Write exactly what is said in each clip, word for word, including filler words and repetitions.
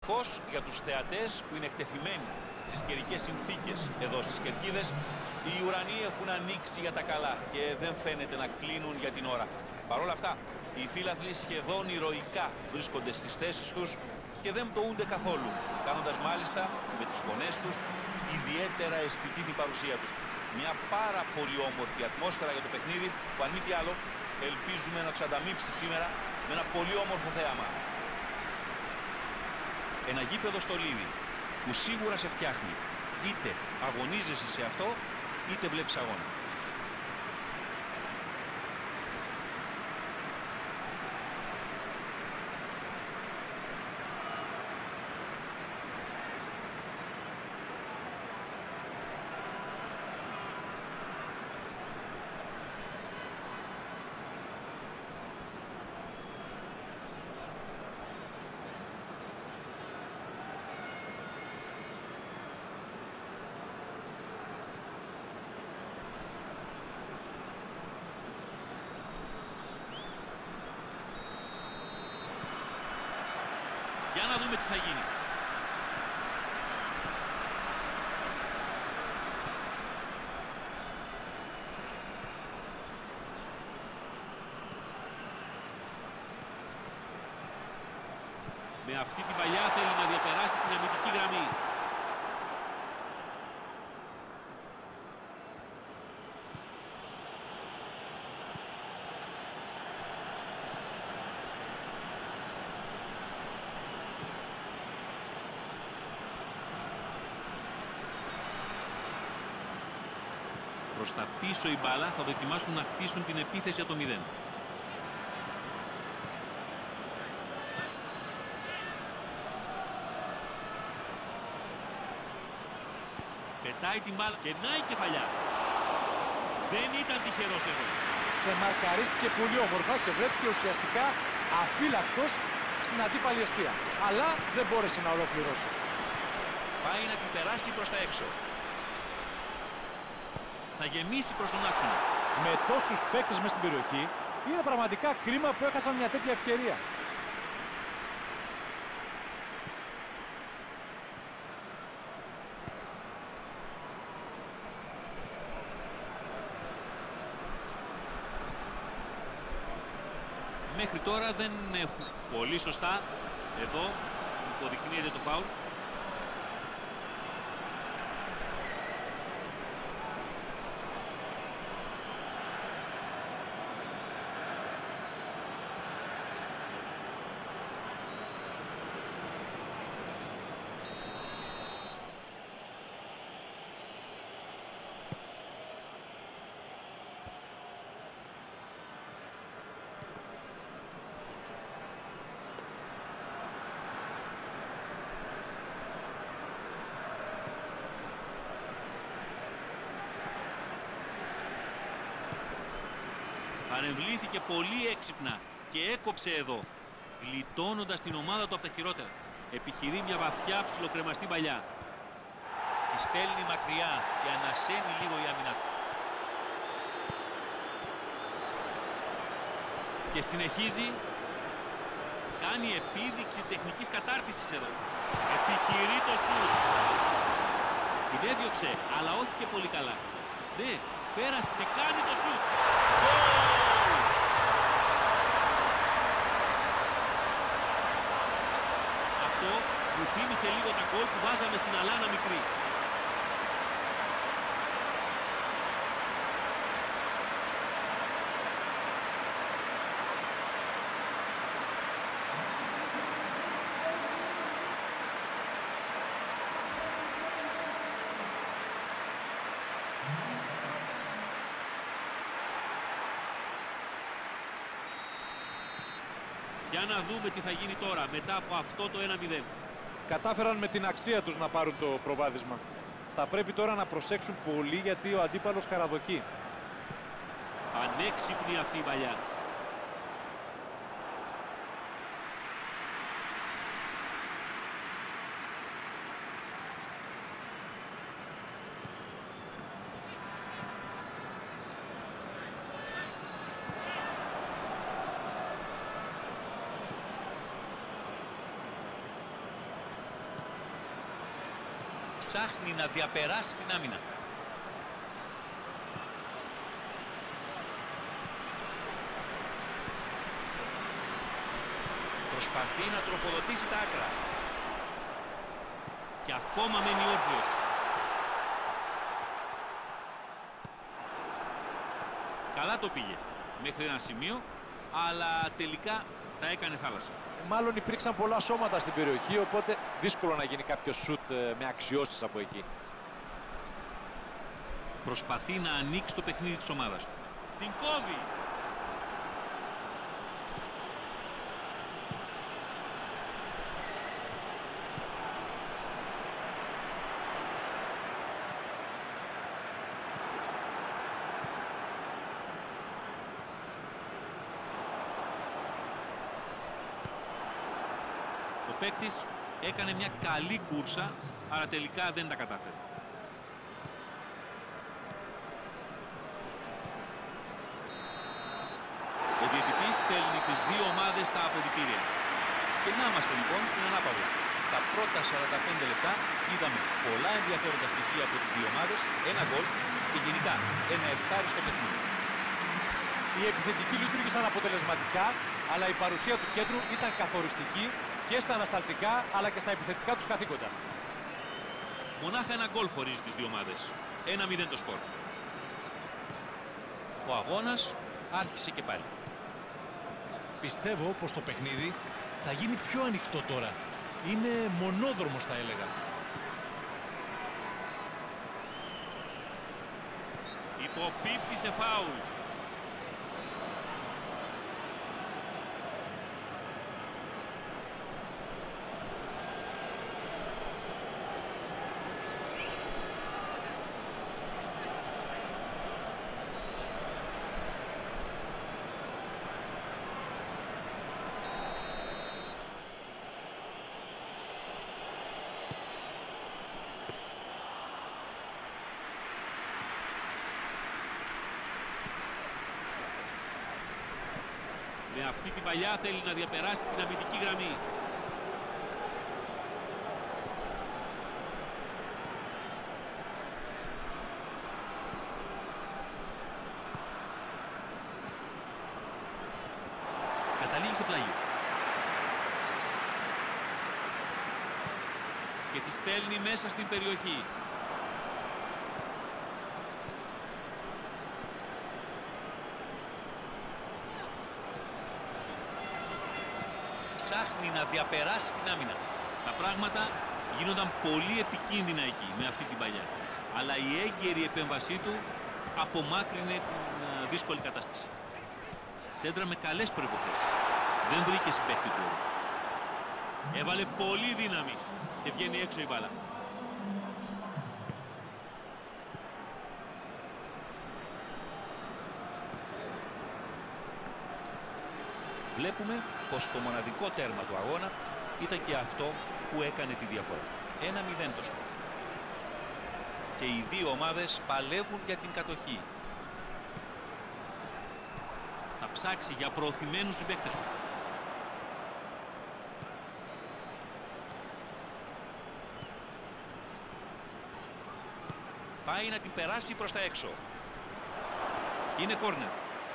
Ευτυχώς για τους θεατές που είναι εκτεθειμένοι στις καιρικές συνθήκες εδώ στις Κερκίδες, οι ουρανοί έχουν ανοίξει για τα καλά και δεν φαίνεται να κλείνουν για την ώρα. Παρ' όλα αυτά, οι φίλαθλοι σχεδόν ηρωικά βρίσκονται στις θέσεις τους και δεν πτωούνται καθόλου, κάνοντας μάλιστα με τις φωνές τους ιδιαίτερα αισθητή την παρουσία τους. Μια πάρα πολύ όμορφη ατμόσφαιρα για το παιχνίδι που, αν μη τι άλλο, ελπίζουμε να τους ανταμείψει σήμερα με ένα πολύ όμορφο θέαμα. Ένα γήπεδο στολίδι που σίγουρα σε φτιάχνει. Είτε αγωνίζεσαι σε αυτό, είτε βλέπεις αγώνα. Για να δούμε τι θα γίνει. Με αυτή την παλιά θέλει να διαπεράσει την αμυντική γραμμή. Προς τα πίσω η μπάλα, θα δοκιμάσουν να χτίσουν την επίθεση από το μηδέν. Πετάει την μπάλα και να η κεφαλιά. Δεν ήταν τυχερός εδώ. Σε μαρκαρίστηκε πολύ όμορφα και βρέθηκε ουσιαστικά αφύλακτος στην αντίπαλη εστία. Αλλά δεν μπόρεσε να ολοκληρώσει. Πάει να την περάσει προς τα έξω. Θα γεμίσει προς τον άξονα. Με τόσους παίκτες μες στην περιοχή, είναι πραγματικά κρίμα που έχασαν μια τέτοια ευκαιρία. Μέχρι τώρα δεν έχουν πολύ σωστά. Εδώ υποδεικνύεται το φάουλ. Παρεμβλήθηκε πολύ έξυπνα και έκοψε εδώ, γλιτώνοντας την ομάδα του από τα χειρότερα. Επιχειρεί μια βαθιά ψιλοκρεμαστή παλιά. Τη στέλνει μακριά και ανασένει λίγο η άμυνα. Και συνεχίζει. Κάνει επίδειξη τεχνικής κατάρτισης εδώ. Επιχειρεί το σουτ. Την έδιωξε, αλλά όχι και πολύ καλά. Ναι, πέρασε και κάνει το σουτ. Αυτό μου θύμισε λίγο τα γκολ που βάζαμε στην Αλάνα μικρή. Για να δούμε τι θα γίνει τώρα μετά από αυτό το ένα μηδέν. Κατάφεραν με την αξία τους να πάρουν το προβάδισμα. Θα πρέπει τώρα να προσέξουν πολύ γιατί ο αντίπαλος καραδοκεί. Ανέξυπνη αυτή η παλιά. Ψάχνει να διαπεράσει την άμυνα. Προσπαθεί να τροφοδοτήσει τα άκρα. Και ακόμα μένει όρθιος. Καλά το πήγε μέχρι ένα σημείο, αλλά τελικά τα έκανε θάλασσα. Μάλλον υπήρξαν πολλά σώματα στην περιοχή, οπότε δύσκολο να γίνει κάποιο σουτ με αξιώσεις από εκεί. Προσπαθεί να ανοίξει το παιχνίδι της ομάδας του. Την κόβει. Ο παίκτης έκανε μια καλή κούρσα, αλλά τελικά δεν τα κατάφερε. Ο διαιτητής στέλνει τις δύο ομάδες στα αποδυτήρια. Και να είμαστε λοιπόν στην ανάπαυλα. Στα πρώτα σαράντα πέντε λεπτά είδαμε πολλά ενδιαφέροντα στοιχεία από τις δύο ομάδες, ένα γκολ και γενικά ένα ευχάριστο παιχνίδι. Οι επιθετικοί λειτουργήσαν αποτελεσματικά, αλλά η παρουσία του κέντρου ήταν καθοριστική και στα ανασταλτικά αλλά και στα επιθετικά τους καθήκοντα. Μονάχα ένα γκολ χωρίζει τις δύο ομάδες. ένα μηδέν το σκορ. Ο αγώνας άρχισε και πάλι. Πιστεύω πως το παιχνίδι θα γίνει πιο ανοιχτό τώρα. Είναι μονόδρομος, θα έλεγα. Υποπίπτει σε φάουλ. Με αυτή την παλιά θέλει να διαπεράσει την αμυντική γραμμή. Καταλήγει σε πλάγιο. Και τη στέλνει μέσα στην περιοχή. Ψάχνει να διαπεράσει την άμυνα. Τα πράγματα γίνονταν πολύ επικίνδυνα εκεί με αυτή την παλιά. Αλλά η έγκαιρη επέμβασή του απομάκρυνε την δύσκολη κατάσταση. Σέντρα με καλές προϋποθέσεις. Δεν βρήκε συμπαίκτη του. Έβαλε πολύ δύναμη και βγαίνει έξω η μπάλα. Βλέπουμε πως το μοναδικό τέρμα του αγώνα ήταν και αυτό που έκανε τη διαφορά. ένα μηδέν το σκορ. Και οι δύο ομάδες παλεύουν για την κατοχή. Θα ψάξει για προωθημένους συμπαίκτες του. Πάει να την περάσει προς τα έξω. Είναι κόρνερ.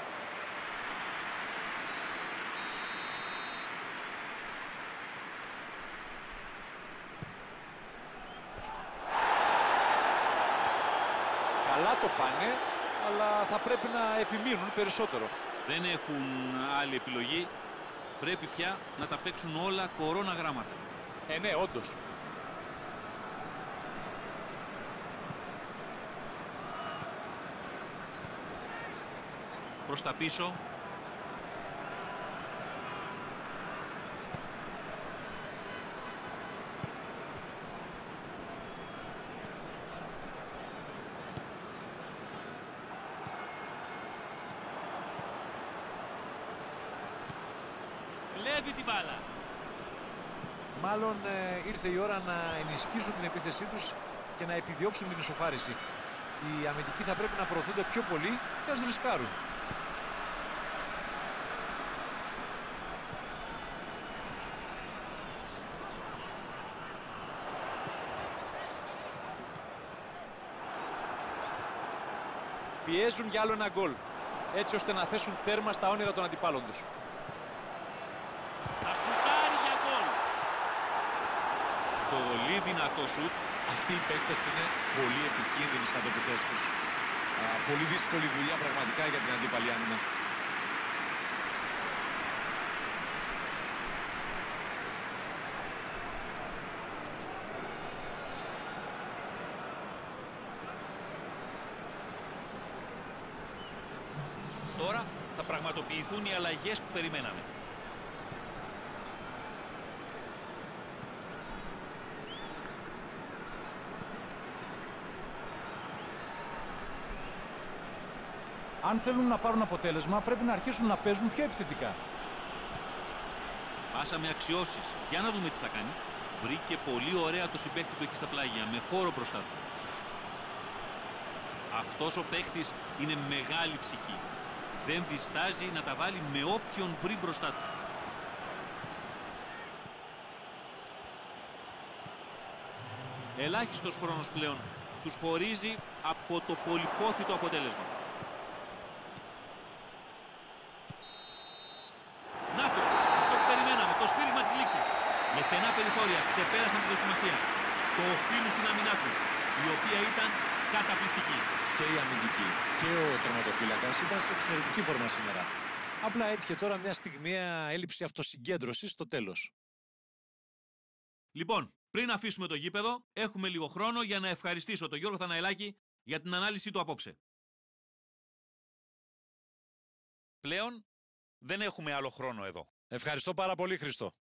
Καλά το πάνε, αλλά θα πρέπει να επιμείνουν περισσότερο. Δεν έχουν άλλη επιλογή. Πρέπει πια να τα παίξουν όλα κορώνα γράμματα. Ε, ναι, όντως. Προς τα πίσω. Κλέβει την μπάλα. Μάλλον ε, ήρθε η ώρα να ενισχύσουν την επίθεσή τους και να επιδιώξουν την ισοφάριση. Οι αμυντικοί θα πρέπει να προωθούνται πιο πολύ και ας ρισκάρουν. Πιέζουν για άλλο ένα γκολ, έτσι ώστε να θέσουν τέρμα στα όνειρα των αντιπάλων τους. Θα σουτάρει για γκολ. Πολύ δυνατό σουτ. Αυτοί οι παίκτες είναι πολύ επικίνδυνοι στα τοποθέσεις τους. Α, πολύ δύσκολη δουλειά πραγματικά για την αντίπαλη άμυνα. Τώρα θα πραγματοποιηθούν οι αλλαγές που περιμέναμε. Αν θέλουν να πάρουν αποτέλεσμα, πρέπει να αρχίσουν να παίζουν πιο επιθετικά. Πάσα με αξιώσεις. Για να δούμε τι θα κάνει. Βρήκε πολύ ωραία το συμπαίκτη του εκεί στα πλάγια, με χώρο μπροστά του. Αυτός ο παίκτης είναι μεγάλη ψυχή. Δεν διστάζει να τα βάλει με όποιον βρει μπροστά του. Ελάχιστος χρόνος πλέον τους χωρίζει από το πολυπόθητο αποτέλεσμα. Να το, αυτό που περιμέναμε, το σφύριγμα της λήξης. Με στενά περιθώρια ξεπέρασαν τη δοκιμασία. Το οφείλουν στην αμυνά τους, η οποία ήταν καταπληκτική. Και η αμυντική και ο τερματοφύλακας ήταν σε εξαιρετική φόρμα σήμερα. Απλά έτυχε τώρα μια στιγμιαία έλλειψη αυτοσυγκέντρωσης στο τέλος. Λοιπόν, πριν αφήσουμε το γήπεδο, έχουμε λίγο χρόνο για να ευχαριστήσω τον Γιώργο Θαναηλάκη για την ανάλυση του απόψε. Πλέον δεν έχουμε άλλο χρόνο εδώ. Ευχαριστώ πάρα πολύ, Χριστό.